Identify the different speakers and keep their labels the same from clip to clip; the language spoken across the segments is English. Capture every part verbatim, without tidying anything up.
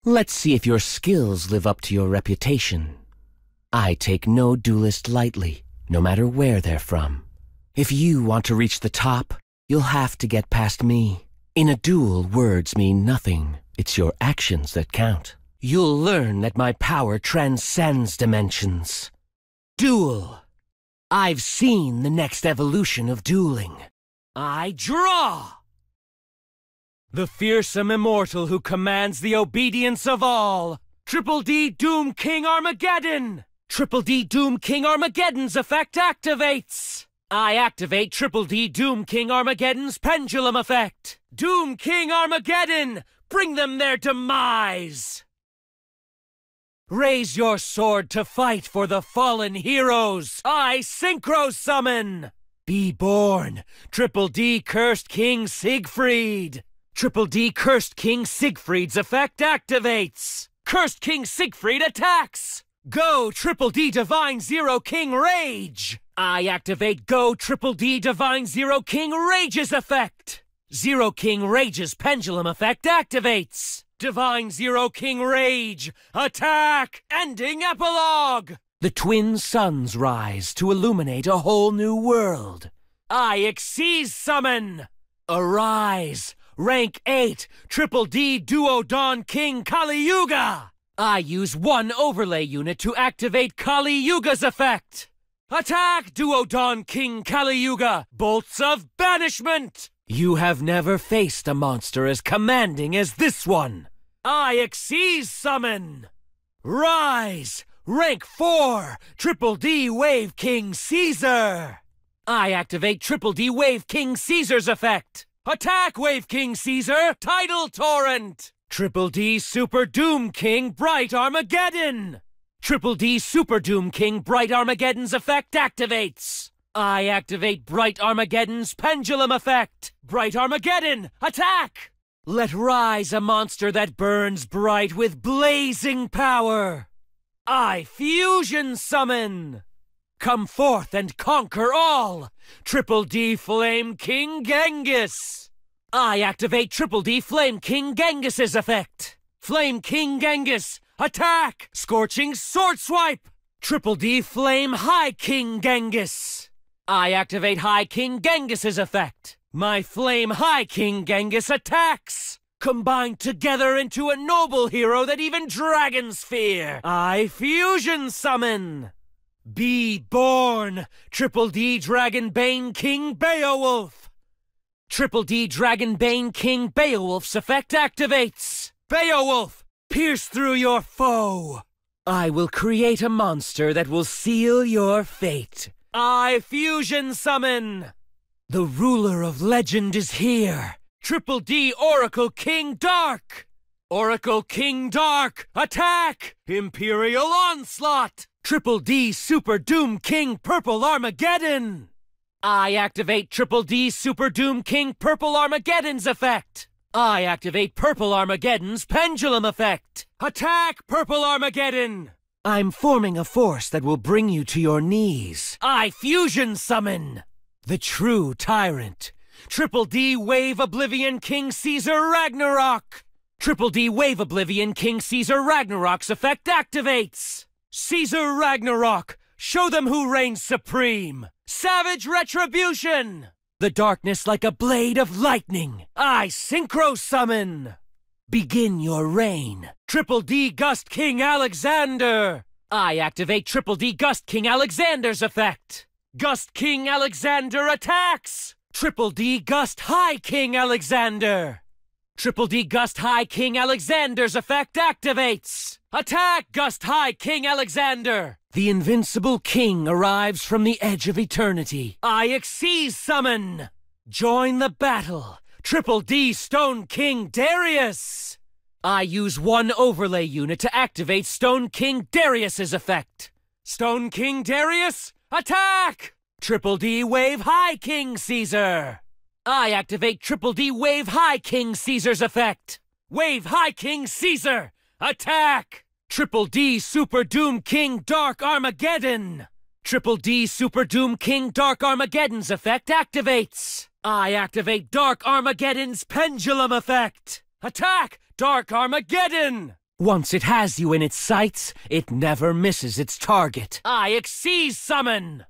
Speaker 1: Let's see if your skills live up to your reputation. I take no duelist lightly, no matter where they're from. If you want to reach the top, you'll have to get past me. In a duel, words mean nothing. It's your actions that count. You'll learn that my power transcends dimensions. Duel. I've seen the next evolution of dueling. I draw! The fearsome immortal who commands the obedience of all. Triple D Doom King Armageddon! Triple D Doom King Armageddon's effect activates! I activate Triple D Doom King Armageddon's pendulum effect! Doom King Armageddon! Bring them their demise! Raise your sword to fight for the fallen heroes! I synchro summon! Be born, Triple D Cursed King Siegfried! Triple D Cursed King Siegfried's effect activates! Cursed King Siegfried attacks! Go Triple D Divine Zero King Rage! I activate Go Triple D Divine Zero King Rage's effect! Zero King Rage's pendulum effect activates! Divine Zero King Rage! Attack! Ending epilogue! The twin suns rise to illuminate a whole new world. I Xyz summon! Arise! Rank eight, Triple D Duodon King Kali Yuga! I use one overlay unit to activate Kali Yuga's effect! Attack, Duodon King Kali Yuga! Bolts of Banishment! You have never faced a monster as commanding as this one! I Xyz summon! Rise! Rank four, Triple D Wave King Caesar! I activate Triple D Wave King Caesar's effect! Attack, Wave King Caesar! Tidal Torrent! Triple D Super Doom King Bright Armageddon! Triple D Super Doom King Bright Armageddon's effect activates! I activate Bright Armageddon's pendulum effect! Bright Armageddon, attack! Let rise a monster that burns bright with blazing power! I Fusion summon! Come forth and conquer all! Triple D Flame King Genghis! I activate Triple D Flame King Genghis's effect! Flame King Genghis, attack! Scorching Sword Swipe! Triple D Flame High King Genghis! I activate High King Genghis's effect! My Flame High King Genghis attacks! Combined together into a noble hero that even dragons fear! I Fusion summon! Be born, Triple D Dragonbane King Beowulf! Triple D Dragonbane King Beowulf's effect activates! Beowulf, pierce through your foe! I will create a monster that will seal your fate! I Fusion summon! The ruler of legend is here! Triple D Oracle King Dark! Oracle King Dark, attack! Imperial Onslaught! Triple D Super Doom King Purple Armageddon! I activate Triple D Super Doom King Purple Armageddon's effect! I activate Purple Armageddon's pendulum effect! Attack, Purple Armageddon! I'm forming a force that will bring you to your knees. I Fusion summon! The true tyrant! Triple D Wave Oblivion King Caesar Ragnarok! Triple D Wave Oblivion King Caesar Ragnarok's effect activates! Caesar Ragnarok! Show them who reigns supreme! Savage Retribution! The darkness like a blade of lightning! I Synchro Summon! Begin your reign! Triple D Gust King Alexander! I activate Triple D Gust King Alexander's effect! Gust King Alexander attacks! Triple D Gust High King Alexander! Triple D Gust High King Alexander's effect activates! Attack, Gust High King Alexander! The invincible king arrives from the edge of eternity. I Xyz summon! Join the battle! Triple D Stone King Darius! I use one overlay unit to activate Stone King Darius's effect. Stone King Darius, attack! Triple D Wave High King Caesar! I activate Triple D Wave High King Caesar's effect. Wave High King Caesar, attack! Triple D Super Doom King Dark Armageddon! Triple D Super Doom King Dark Armageddon's effect activates! I activate Dark Armageddon's pendulum effect! Attack, Dark Armageddon! Once it has you in its sights, it never misses its target. I Xyz Summon!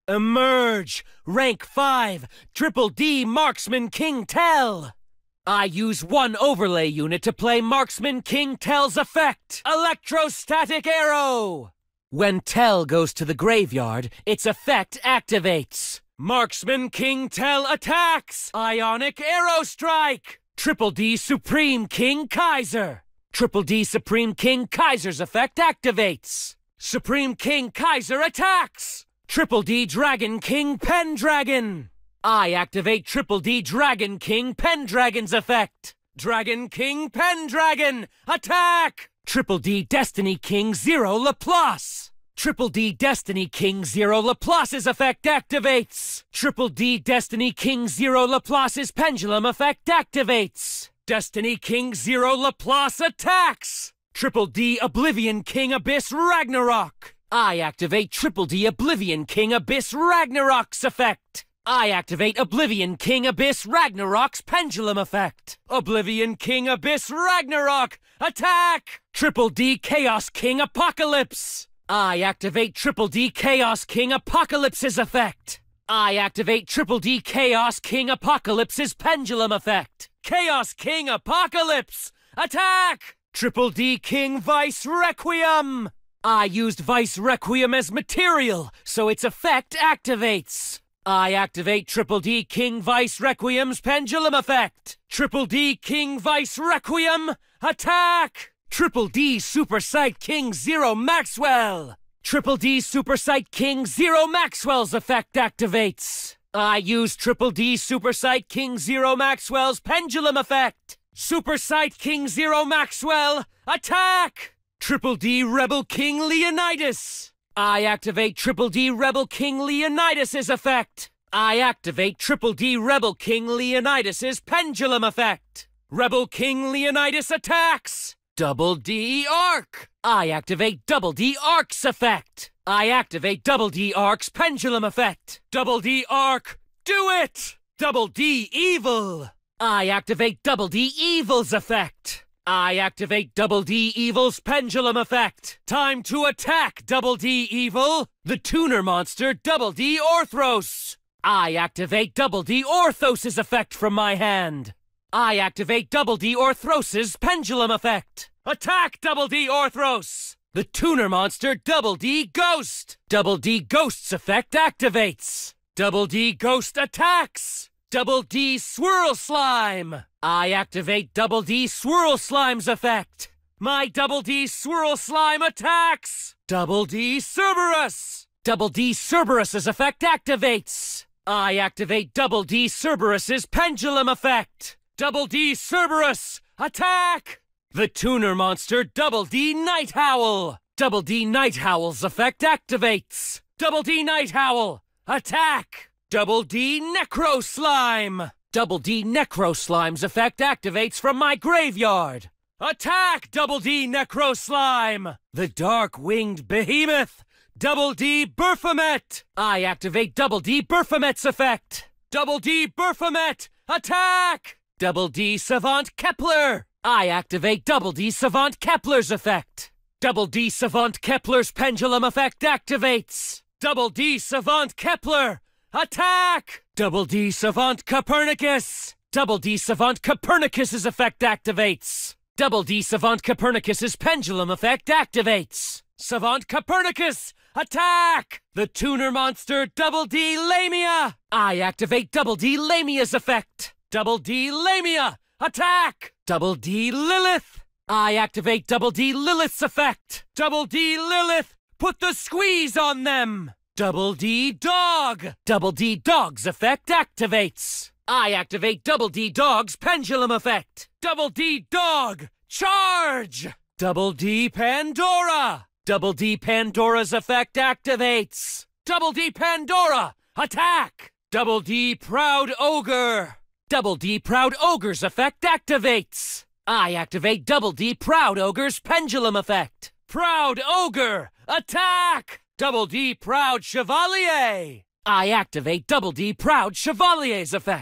Speaker 1: Emerge! Rank five, Triple D Marksman King Tell! I use one overlay unit to play Marksman King Tell's effect, Electrostatic Arrow! When Tell goes to the graveyard, its effect activates. Marksman King Tell attacks! Ionic Arrow Strike! Triple D Supreme King Kaiser! Triple D Supreme King Kaiser's effect activates. Supreme King Kaiser attacks! Triple D Dragon King Pendragon! I activate Triple D Dragon King Pendragon's effect. Dragon King Pendragon! Attack! Triple D Destiny King Zero Laplace! Triple D Destiny King Zero Laplace's effect activates! Triple D Destiny King Zero Laplace's Pendulum effect activates! Destiny King Zero Laplace attacks! Triple D Oblivion King Abyss Ragnarok! I activate Triple D Oblivion King Abyss Ragnarok's effect! I activate Oblivion King Abyss Ragnarok's Pendulum effect! Oblivion King Abyss Ragnarok! Attack! Triple D Chaos King Apocalypse! I activate Triple D Chaos King Apocalypse's effect! I activate Triple D Chaos King Apocalypse's Pendulum effect! Chaos King Apocalypse! Attack! Triple D King Vice Requiem! I used Vice Requiem as material, so its effect activates. I activate Triple D King Vice Requiem's Pendulum effect. Triple D King Vice Requiem, attack! Triple D Super Sight King Zero Maxwell! Triple D Super Sight King Zero Maxwell's effect activates. I use Triple D Super Sight King Zero Maxwell's Pendulum effect. Super Sight King Zero Maxwell, attack! Triple D Rebel King Leonidas! I activate Triple D Rebel King Leonidas's effect! I activate Triple D Rebel King Leonidas's Pendulum effect! Rebel King Leonidas attacks! Double D Arc! I activate Double D Arc's effect! I activate Double D Arc's Pendulum effect! Double D Arc, do it! Double D Evil! I activate Double D Evil's effect! I activate Double D Evil's Pendulum effect! Time to attack, Double D Evil! The tuner monster, Double D Orthros! I activate Double D Orthos's effect from my hand! I activate Double D Orthros' Pendulum effect! Attack, Double D Orthros! The tuner monster, Double D Ghost! Double D Ghost's effect activates! Double D Ghost attacks! Double D Swirl Slime! I activate Double D Swirl Slime's effect! My Double D Swirl Slime attacks! Double D Cerberus! Double D Cerberus's effect activates! I activate Double D Cerberus's Pendulum effect! Double D Cerberus! Attack! The tuner monster, Double D Night Howl! Double D Night Howl's effect activates! Double D Night Howl! Attack! Double D Necro Slime! Double D Necro Slime's effect activates from my graveyard! Attack, Double D Necro Slime! The Dark-Winged Behemoth! Double D Baphomet! I activate Double D Baphomet's effect! Double D Baphomet! Attack! Double D Savant Kepler! I activate Double D Savant Kepler's effect! Double D Savant Kepler's Pendulum effect activates! Double D Savant Kepler! Attack! Double D Savant Copernicus! Double D Savant Copernicus's effect activates! Double D Savant Copernicus's Pendulum effect activates! Savant Copernicus! Attack! The tuner monster, Double D Lamia! I activate Double D Lamia's effect! Double D Lamia! Attack! Double D Lilith! I activate Double D Lilith's effect! Double D Lilith! Put the squeeze on them! Double D Dog! Double D Dog's effect activates! I activate Double D Dog's Pendulum effect! Double D Dog! Charge! Double D Pandora! Double D Pandora's effect activates! Double D Pandora! Attack! Double D Proud Ogre! Double D Proud Ogre's effect activates! I activate Double D Proud Ogre's Pendulum effect! Proud Ogre! Attack! Double D Proud Chevalier! I activate Double D Proud Chevalier's effect!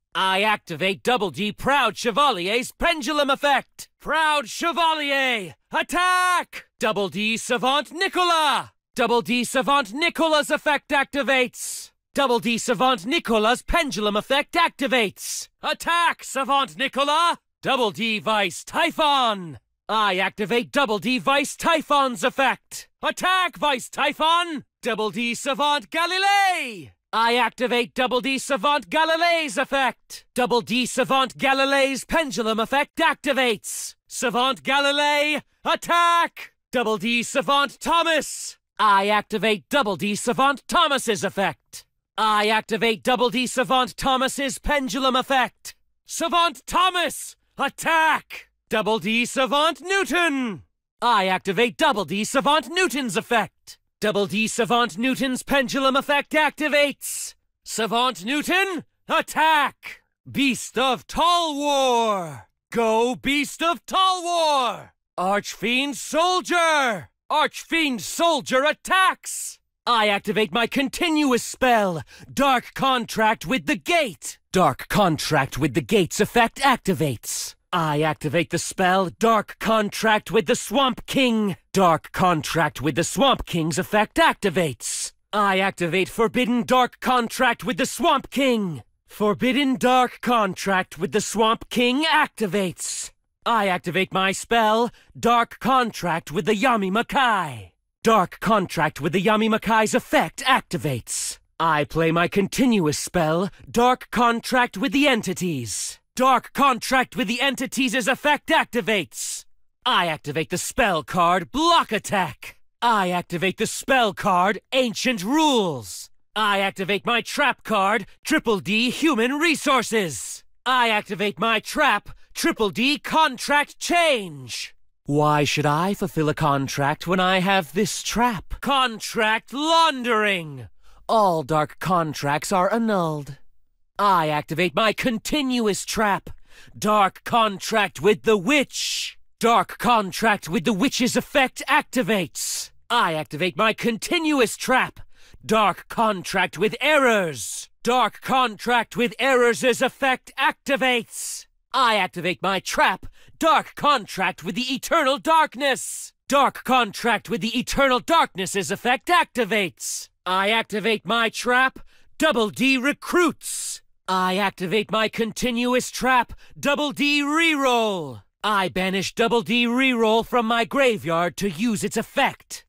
Speaker 1: I activate Double D Proud Chevalier's Pendulum Effect. Proud Chevalier, attack! Double D Savant Nicola. Double D Savant Nicola's effect activates. Double D Savant Nicola's Pendulum Effect activates. Attack, Savant Nicola! Double D Vice Typhon. I activate Double D Vice Typhon's effect. Attack, Vice Typhon! Double D Savant Galilei! I activate Double D Savant Galilei's effect. Double D Savant Galilei's Pendulum Effect activates. Savant Galilei, attack! Double D Savant Thomas! I activate Double D Savant Thomas's effect. I activate Double D Savant Thomas's Pendulum Effect. Savant Thomas, attack! Double D Savant Newton! I activate Double D Savant Newton's effect. Double D Savant Newton's Pendulum Effect activates. Savant Newton, attack! Beast of Tall War! Go, Beast of Tall War! Archfiend Soldier! Archfiend Soldier attacks! I activate my continuous spell, Dark Contract with the Gate. Dark Contract with the Gate's effect activates. I activate the spell Dark Contract with the Swamp King. Dark Contract with the Swamp King's effect activates. I activate Forbidden Dark Contract with the Swamp King. Forbidden Dark Contract with the Swamp King activates. I activate my spell Dark Contract with the Yami Makai. Dark Contract with the Yami Makai's effect activates. I play my continuous spell Dark Contract with the Entities. Dark Contract with the Entities' effect activates. I activate the spell card Block Attack. I activate the spell card Ancient Rules. I activate my trap card Triple D Human Resources. I activate my trap Triple D Contract Change. Why should I fulfill a contract when I have this trap? Contract Laundering. All dark contracts are annulled. I activate my continuous trap, Dark Contract with the Witch. Dark Contract with the Witch's effect activates. I activate my continuous trap, Dark Contract with Errors. Dark Contract with Errors' effect activates. I activate my trap, Dark Contract with the Eternal Darkness. Dark Contract with the Eternal Darkness' effect activates. I activate my trap, Double D Recruits. I activate my continuous trap, Double D Reroll. I banish Double D Reroll from my graveyard to use its effect.